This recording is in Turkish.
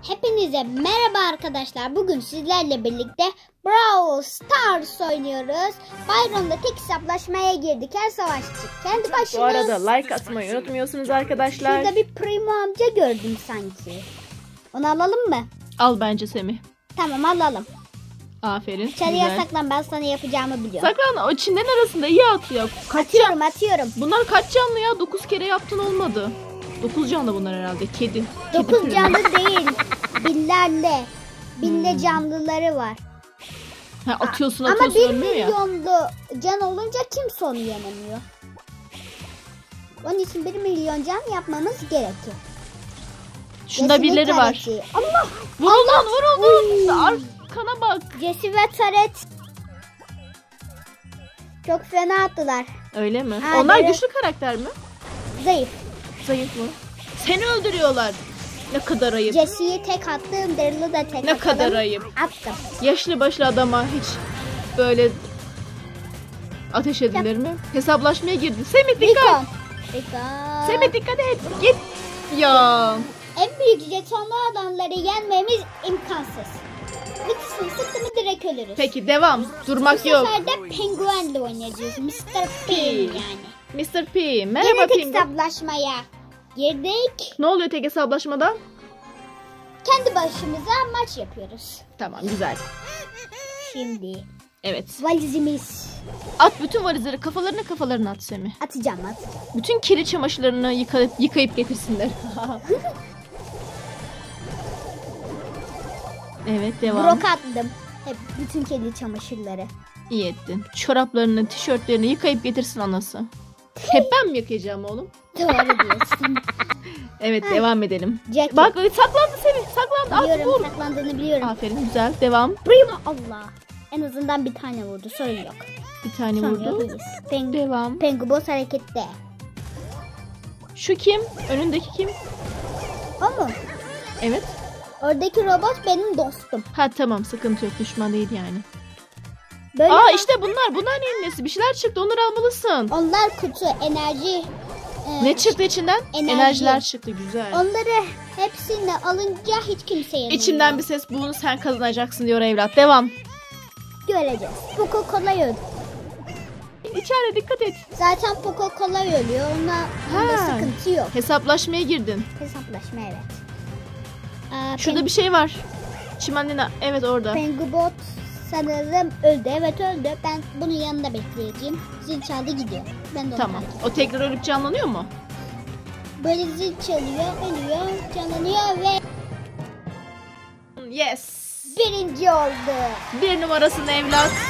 Hepinize merhaba arkadaşlar. Bugün sizlerle birlikte Brawl Stars oynuyoruz. Bayramda tek hesaplaşmaya girdik. Her savaşçı kendi başına. Bu arada like atmayı unutmuyorsunuz arkadaşlar. Şurada bir Primo amca gördüm sanki. Onu alalım mı? Al bence Semih. Tamam alalım. Aferin. Çalıya saklan, ben sana yapacağımı biliyorum. Saklan, o çimlerin arasında iyi atıyor. Atıyorum. Bunlar kaç canlı ya? 9 kere yaptın olmadı. 9 canlı bunlar herhalde. Kedi. 9 canlı değil. Binle canlıları var. Ha, atıyorsun Ama 1 ölmüyor ya. milyonlu can olunca kimse onu yenemiyor. Onun için 1 milyon can yapmamız gerekiyor. Şunda birileri var. Tareti. Allah! Vurun. Arkana bak. Jesse ve Taret çok fena attılar. Öyle mi? Ha, Onlar evet. güçlü karakter mi? Zayıf. Zayıf mı? Seni öldürüyorlar. Ne kadar ayıp. Jesse'yi tek attım, Daryl'ı da tek attım. Ne kadar ayıp. Attım. Yaşlı başlı adama hiç böyle ateş edilir mi? Hesaplaşmaya girdin. Semih dikkat. Dikkat. Semih dikkat et. Git. Ya. En büyük jetonlu adamları yenmemiz imkansız. Bitisini sıktı mı direkt ölürüz. Peki devam. Durmak Bu yok. sefer de penguenle oynayacağız. Mr. P yani. Mr. P. Merhaba Yine tek Pingu. hesaplaşmaya girdik. Ne oluyor tek hesaplaşmada? Kendi başımıza maç yapıyoruz. Tamam, güzel. Şimdi Evet. valizimiz. At bütün valizleri, kafalarına at Semih. Atacağım. Bütün kirli çamaşırlarını yıkayıp getirsinler. Evet, devam. Brok attım. Hep bütün kedi çamaşırları. İyi ettin. Çoraplarını, tişörtlerini yıkayıp getirsin anası. Hep ben mi yıkayacağım oğlum? Doğru diyorsun. Evet, devam edelim. Jacket. Bak saklandı Semih, saklandı. At Biliyorum, vur. saklandığını biliyorum. Aferin, güzel. Devam. Primo Allah. En azından bir tane vurdu. Sorun yok. Bir tane vurdu. Devam. Pengu boss harekette. Şu kim? Önündeki kim? O mu? Evet. Oradaki robot benim dostum. Ha tamam, sıkıntı yok. Düşman değil yani. Böyle İşte bunlar neyin nesi? Bir şeyler çıktı, onları almalısın. onlar kutu, enerji. Ne çıktı içinden? Enerjiler çıktı, güzel. Onları hepsini alınca hiç kimse yemiyor. İçimden bir ses, bunu sen kazanacaksın diyor evlat. Devam. Göreceğiz. Poco Cola ölüyor. İçeride dikkat et. Zaten Poco Cola ölüyor. Onda sıkıntı yok. Hesaplaşmaya girdin. Hesaplaşma evet. Şurada bir şey var. Çimenlina. Evet, orada. Pengubot sanırım öldü. Evet öldü. Ben bunun yanında bekleyeceğim. Zil çaldı gidiyor. Ben de Tamam. O tekrar ölüp canlanıyor mu? böyle zil çalıyor, ölüyor, canlanıyor ve Yes. birinci oldu. 1 numarasın evlat.